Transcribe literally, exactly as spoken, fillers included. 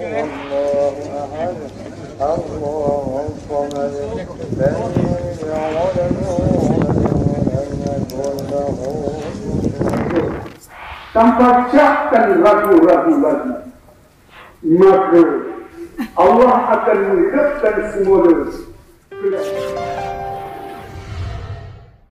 Tanpa siapkan ragu-ragu lagi, maka Allah akan menghidupkan semula.